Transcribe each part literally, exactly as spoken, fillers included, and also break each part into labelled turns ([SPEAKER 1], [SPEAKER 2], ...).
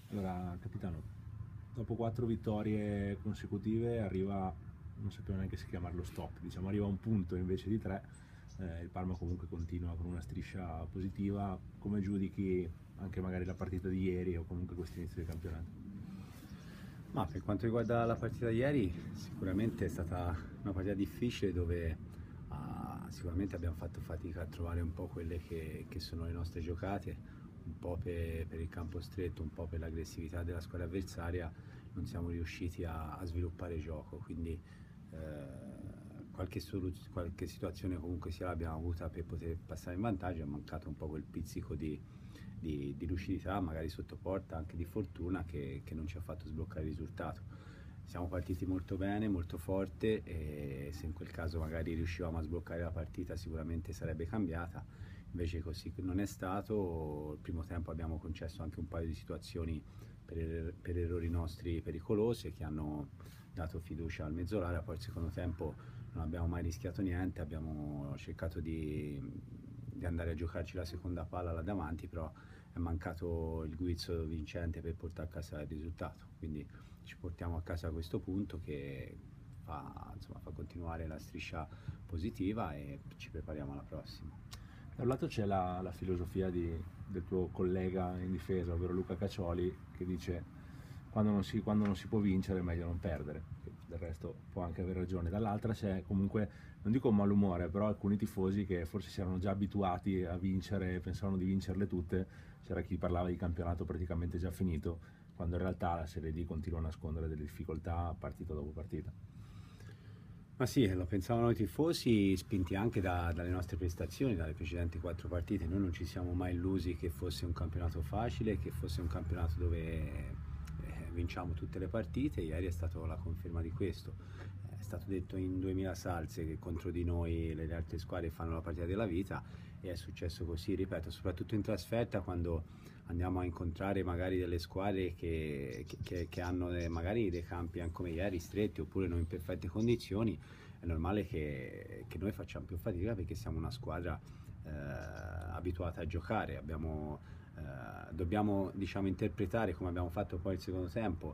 [SPEAKER 1] Allora, capitano, dopo quattro vittorie consecutive arriva, non sapevo neanche se chiamarlo stop, diciamo arriva a un punto invece di tre, eh, il Parma comunque continua con una striscia positiva. Come giudichi anche magari la partita di ieri o comunque questo inizio di campionato?
[SPEAKER 2] Ma per quanto riguarda la partita di ieri, sicuramente è stata una partita difficile dove ah, sicuramente abbiamo fatto fatica a trovare un po' quelle che, che sono le nostre giocate, un po' per, per il campo stretto, un po' per l'aggressività della squadra avversaria, non siamo riusciti a, a sviluppare gioco, quindi eh, qualche, soluz- qualche situazione comunque sia l'abbiamo avuta per poter passare in vantaggio, è mancato un po' quel pizzico di di, di lucidità, magari sotto porta, anche di fortuna che, che non ci ha fatto sbloccare il risultato. Siamo partiti molto bene, molto forte e se in quel caso magari riuscivamo a sbloccare la partita sicuramente sarebbe cambiata, invece così non è stato. Il primo tempo abbiamo concesso anche un paio di situazioni per, er per errori nostri pericolose che hanno dato fiducia al Mezzolare, poi il secondo tempo non abbiamo mai rischiato niente, abbiamo cercato di, di andare a giocarci la seconda palla là davanti, però è mancato il guizzo vincente per portare a casa il risultato, quindi ci portiamo a casa questo punto che fa, insomma, fa continuare la striscia positiva e ci prepariamo alla prossima.
[SPEAKER 1] Da un lato c'è la, la filosofia di, del tuo collega in difesa, ovvero Luca Caccioli, che dice quando non si, quando non si può vincere è meglio non perdere, che del resto può anche avere ragione. Dall'altra c'è comunque, non dico un malumore, però alcuni tifosi che forse si erano già abituati a vincere, pensavano di vincerle tutte. C'era chi parlava di campionato praticamente già finito, quando in realtà la Serie D continua a nascondere delle difficoltà partita dopo partita.
[SPEAKER 2] Ma sì, lo pensavano i tifosi, spinti anche da, dalle nostre prestazioni, dalle precedenti quattro partite. Noi non ci siamo mai illusi che fosse un campionato facile, che fosse un campionato dove eh, vinciamo tutte le partite. Ieri è stata la conferma di questo. È stato detto in duemila salse che contro di noi le altre squadre fanno la partita della vita e è successo così, ripeto, soprattutto in trasferta quando andiamo a incontrare magari delle squadre che, che, che hanno dei, magari dei campi anche come ieri stretti oppure non in perfette condizioni. È normale che, che noi facciamo più fatica perché siamo una squadra eh, abituata a giocare, abbiamo, eh, dobbiamo diciamo, interpretare come abbiamo fatto poi il secondo tempo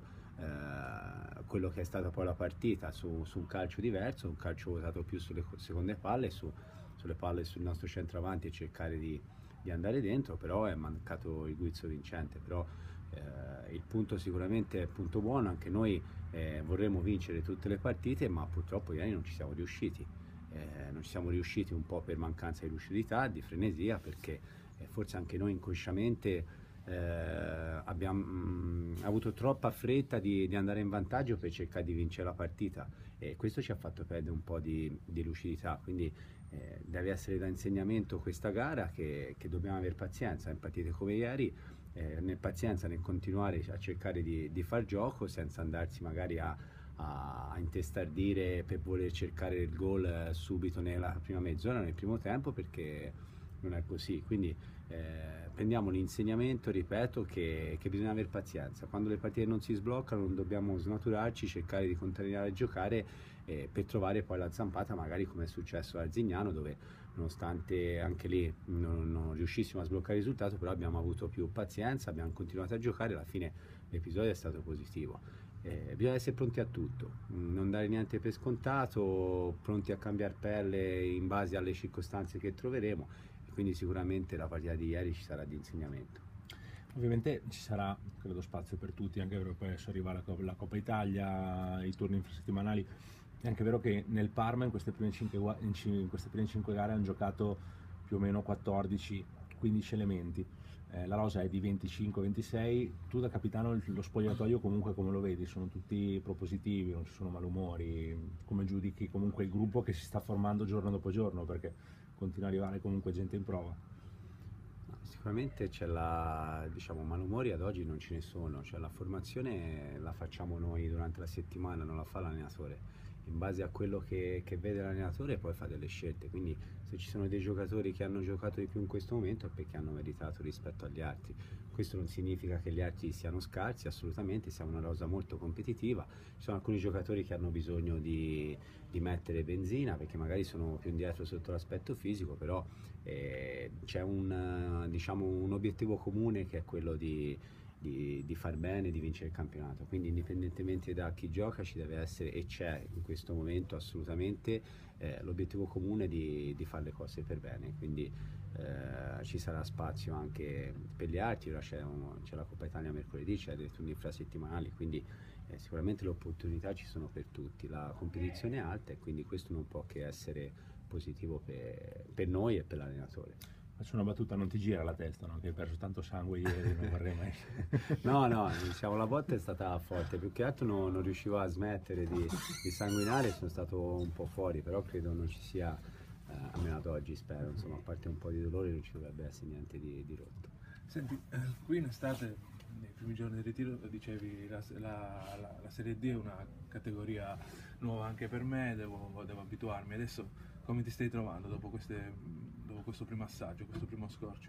[SPEAKER 2] eh, quello che è stata poi la partita su, su un calcio diverso, un calcio votato più sulle seconde palle, su, sulle palle sul nostro centravanti e cercare di, di andare dentro, però è mancato il guizzo vincente. Però eh, il punto sicuramente è il punto buono, anche noi eh, vorremmo vincere tutte le partite, ma purtroppo ieri non ci siamo riusciti. Eh, non ci siamo riusciti un po' per mancanza di lucidità, di frenesia, perché eh, forse anche noi inconsciamente eh, abbiamo mh, avuto troppa fretta di, di andare in vantaggio per cercare di vincere la partita e questo ci ha fatto perdere un po' di, di lucidità, quindi eh, deve essere da insegnamento questa gara che, che dobbiamo avere pazienza in partite come ieri, eh, nel pazienza nel continuare a cercare di, di far gioco senza andarsi magari a, a, a intestardire per voler cercare il gol subito nella prima mezz'ora, nel primo tempo, perché non è così. Quindi eh, prendiamo l'insegnamento, ripeto, che, che bisogna avere pazienza. Quando le partite non si sbloccano non dobbiamo snaturarci, cercare di continuare a giocare eh, per trovare poi la zampata, magari come è successo a Arzignano, dove nonostante anche lì non, non riuscissimo a sbloccare il risultato, però abbiamo avuto più pazienza, abbiamo continuato a giocare, alla fine l'episodio è stato positivo. Eh, bisogna essere pronti a tutto, non dare niente per scontato, pronti a cambiare pelle in base alle circostanze che troveremo e quindi sicuramente la partita di ieri ci sarà di insegnamento.
[SPEAKER 1] Ovviamente ci sarà, credo, spazio per tutti, anche perché poi adesso arriva la, la Coppa Italia, i turni infrasettimanali. È anche vero che nel Parma in queste prime cinque, in queste prime cinque gare hanno giocato più o meno quattordici quindici elementi. Eh, la rosa è di venticinque ventisei. Tu da capitano lo spogliatoio comunque come lo vedi? Sono tutti propositivi, non ci sono malumori? Come giudichi comunque il gruppo che si sta formando giorno dopo giorno, perché continua ad arrivare comunque gente in prova?
[SPEAKER 2] Sicuramente c'è la, diciamo, malumori ad oggi non ce ne sono, cioè la formazione la facciamo noi durante la settimana, non la fa l'allenatore. In base a quello che, che vede l'allenatore poi fa delle scelte, quindi se ci sono dei giocatori che hanno giocato di più in questo momento è perché hanno meritato rispetto agli altri. Questo non significa che gli altri siano scarsi, assolutamente, siamo una rosa molto competitiva, ci sono alcuni giocatori che hanno bisogno di, di mettere benzina perché magari sono più indietro sotto l'aspetto fisico, però eh, c'è un, diciamo, un obiettivo comune che è quello di, di, di far bene, di vincere il campionato. Quindi indipendentemente da chi gioca ci deve essere, e c'è in questo momento assolutamente, eh, l'obiettivo comune di, di fare le cose per bene. Quindi eh, ci sarà spazio anche per gli altri. Ora c'è, un, c'è la Coppa Italia mercoledì, c'è dei turni infrasettimanali, quindi eh, sicuramente le opportunità ci sono per tutti, la competizione è alta e quindi questo non può che essere positivo per, per noi e per l'allenatore.
[SPEAKER 1] Faccio una battuta, non ti gira la testa, no? Che hai perso tanto sangue ieri, non vorrei mai...
[SPEAKER 2] No, no, diciamo la botta è stata forte, più che altro non, non riuscivo a smettere di, di sanguinare, sono stato un po' fuori, però credo non ci sia, eh, almeno ad oggi spero, insomma, a parte un po' di dolore non ci dovrebbe essere niente di, di rotto.
[SPEAKER 3] Senti, eh, qui in estate, nei primi giorni di ritiro, dicevi la, la, la, la Serie D è una categoria nuova anche per me, devo, devo abituarmi. Adesso come ti stai trovando dopo, queste, dopo questo primo assaggio, questo primo scorcio?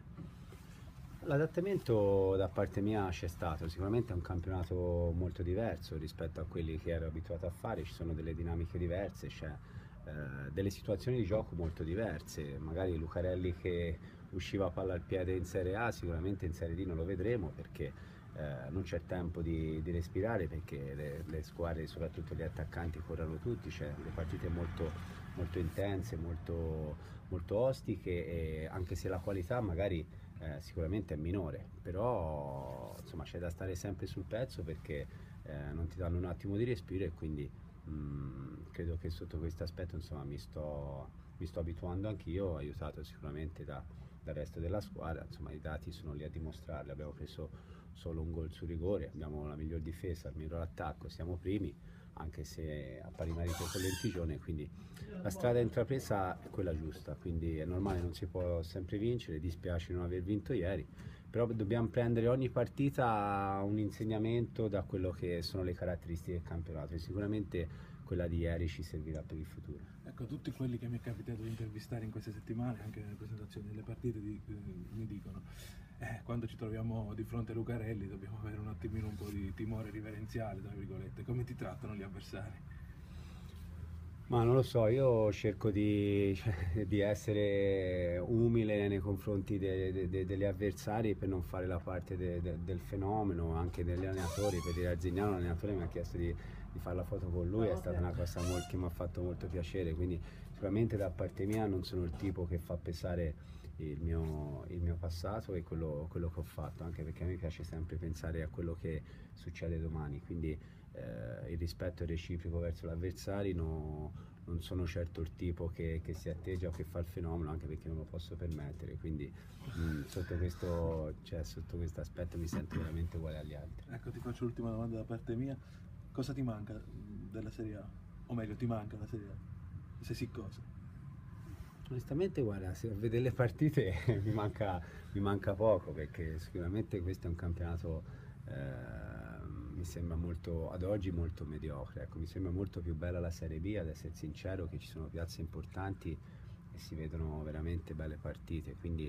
[SPEAKER 2] L'adattamento da parte mia c'è stato, sicuramente è un campionato molto diverso rispetto a quelli che ero abituato a fare, ci sono delle dinamiche diverse, c'è eh, delle situazioni di gioco molto diverse, magari Lucarelli che usciva a palla al piede in Serie A, sicuramente in Serie D non lo vedremo perché eh, non c'è tempo di, di respirare, perché le, le squadre, soprattutto gli attaccanti, corrono tutti, c'è le partite molto, molto intense, molto, molto ostiche, e anche se la qualità magari eh, sicuramente è minore, però insomma c'è da stare sempre sul pezzo perché eh, non ti danno un attimo di respiro, e quindi mh, credo che sotto questo aspetto insomma mi sto, mi sto abituando anch'io, aiutato sicuramente da, dal resto della squadra. Insomma i dati sono lì a dimostrarli, abbiamo preso solo un gol su rigore, abbiamo la miglior difesa, il miglior attacco, siamo primi anche se a pari merito con l'Entigione, quindi la strada intrapresa è quella giusta, quindi è normale, non si può sempre vincere, dispiace non aver vinto ieri, però dobbiamo prendere ogni partita un insegnamento da quello che sono le caratteristiche del campionato, e sicuramente quella di ieri ci servirà per il futuro.
[SPEAKER 3] Ecco, tutti quelli che mi è capitato di intervistare in queste settimane, anche nelle presentazioni delle partite, di, eh, mi dicono eh, quando ci troviamo di fronte a Lucarelli dobbiamo avere un attimino un po' di timore riverenziale, tra virgolette. Come ti trattano gli avversari?
[SPEAKER 2] Ma non lo so, io cerco di, cioè, di essere umile nei confronti de, de, de, degli avversari per non fare la parte de, de, del fenomeno, anche degli allenatori. Per dire, Arzignano, l'allenatore mi ha chiesto di, di fare la foto con lui, è stata una cosa molto, che mi ha fatto molto piacere, quindi sicuramente da parte mia non sono il tipo che fa pesare il mio, il mio passato e quello, quello che ho fatto, anche perché a me piace sempre pensare a quello che succede domani, quindi eh, il rispetto è reciproco verso l'avversario, no, non sono certo il tipo che, che si atteggia o che fa il fenomeno, anche perché non lo posso permettere, quindi mh, sotto questo, cioè, sotto questo aspetto mi sento veramente uguale agli altri.
[SPEAKER 3] Ecco, ti faccio l'ultima domanda da parte mia, cosa ti manca della Serie A? O meglio, ti manca la Serie A? Se sì, cosa?
[SPEAKER 2] Onestamente, guarda, se a vedere le partite mi manca, mi manca poco, perché sicuramente questo è un campionato, eh, mi sembra molto, ad oggi molto mediocre, ecco, mi sembra molto più bella la Serie B, ad essere sincero, che ci sono piazze importanti e si vedono veramente belle partite, quindi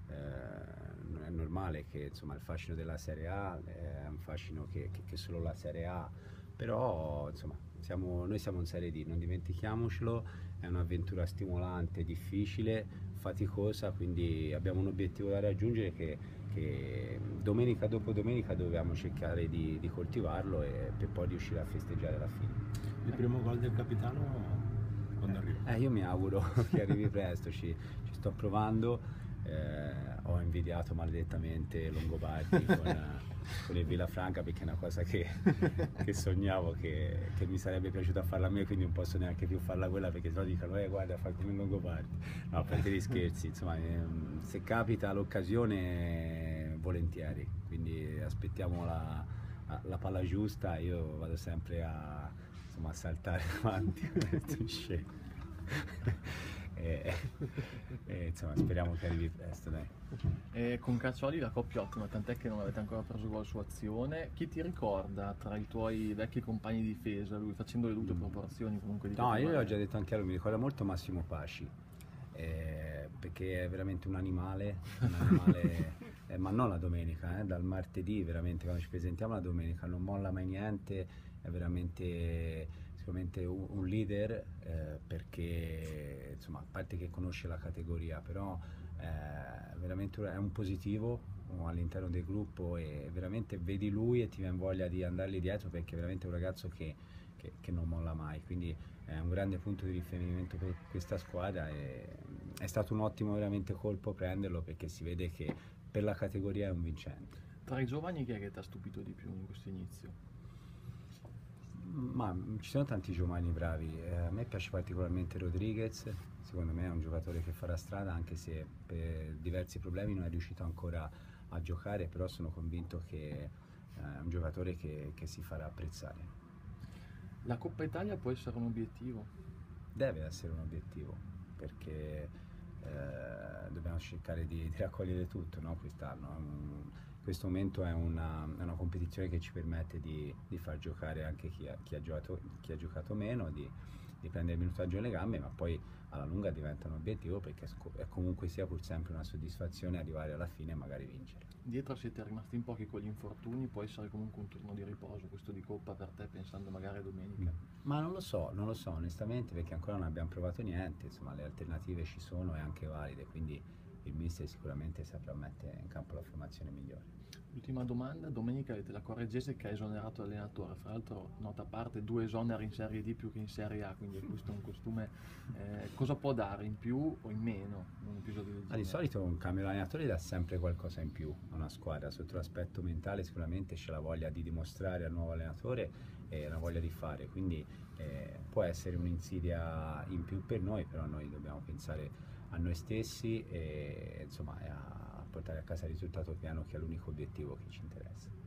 [SPEAKER 2] eh, è normale che insomma il fascino della Serie A è un fascino che, che, che solo la Serie A, però insomma siamo, noi siamo in Serie D, non dimentichiamocelo. È un'avventura stimolante, difficile, faticosa, quindi abbiamo un obiettivo da raggiungere che, che domenica dopo domenica dobbiamo cercare di, di coltivarlo e per poi riuscire a festeggiare la fine.
[SPEAKER 1] Il primo gol del capitano quando arriva?
[SPEAKER 2] Eh, io mi auguro che arrivi presto, ci, ci sto provando, eh, ho invidiato maledettamente Longobardi con, con il Villafranca, perché è una cosa che, che sognavo, che, che mi sarebbe piaciuta farla a me, quindi non posso neanche più farla quella, perché sennò dicono eh guarda, fai come Longobardi. No, a parte gli scherzi, insomma, ehm, se capita l'occasione volentieri, quindi aspettiamo la, la palla giusta, io vado sempre a, insomma, a saltare avanti e, e insomma speriamo che arrivi presto, dai.
[SPEAKER 4] E con Caccioli la coppia è ottima, tant'è che non avete ancora preso gol su azione. Chi ti ricorda tra i tuoi vecchi compagni di difesa, lui facendo le dovute proporzioni comunque di
[SPEAKER 2] No, io l'ho già detto anche a lui, mi ricorda molto Massimo Pasci, eh, perché è veramente un animale, un animale eh, ma non la domenica, eh, dal martedì veramente, quando ci presentiamo la domenica non molla mai niente, è veramente sicuramente un, un leader, eh, perché insomma, a parte che conosce la categoria, però eh, veramente è un positivo, o all'interno del gruppo, e veramente vedi lui e ti viene voglia di andargli dietro, perché è veramente un ragazzo che, che, che non molla mai, quindi è un grande punto di riferimento per questa squadra e è stato un ottimo veramente colpo prenderlo, perché si vede che per la categoria è un vincente.
[SPEAKER 4] Tra i giovani chi è che ti ha stupito di più in questo inizio?
[SPEAKER 2] Ma ci sono tanti giovani bravi, eh, a me piace particolarmente Rodriguez, secondo me è un giocatore che farà strada, anche se per diversi problemi non è riuscito ancora a giocare, però sono convinto che eh, è un giocatore che, che si farà apprezzare.
[SPEAKER 4] La Coppa Italia può essere un obiettivo?
[SPEAKER 2] Deve essere un obiettivo, perché eh, dobbiamo cercare di, di raccogliere tutto, no, quest'anno. Um, in questo momento è una, è una competizione che ci permette di, di far giocare anche chi ha, chi ha, giocato, chi ha giocato meno, di, di prendere il minutaggio nelle gambe, ma poi alla lunga diventa un obiettivo, perché è comunque sia pur sempre una soddisfazione arrivare alla fine e magari vincere.
[SPEAKER 4] Dietro siete rimasti in pochi con gli infortuni, può essere comunque un turno di riposo questo di Coppa per te, pensando magari a domenica?
[SPEAKER 2] Ma non lo so, non lo so onestamente, perché ancora non abbiamo provato niente, insomma le alternative ci sono e anche valide, quindi il mister sicuramente saprà mettere in campo la formazione migliore.
[SPEAKER 4] Ultima domanda, domenica avete la Correggese che ha esonerato l'allenatore, fra l'altro nota a parte due esoneri in Serie D più che in Serie A, quindi questo è un costume, eh, cosa può dare in più o in meno in un episodio del
[SPEAKER 2] Ma
[SPEAKER 4] genere?
[SPEAKER 2] di solito un cambio allenatore dà sempre qualcosa in più a una squadra, sotto l'aspetto mentale sicuramente c'è la voglia di dimostrare al nuovo allenatore e la voglia di fare, quindi eh, può essere un'insidia in più per noi, però noi dobbiamo pensare a noi stessi e insomma a portare a casa il risultato piano, che è l'unico obiettivo che ci interessa.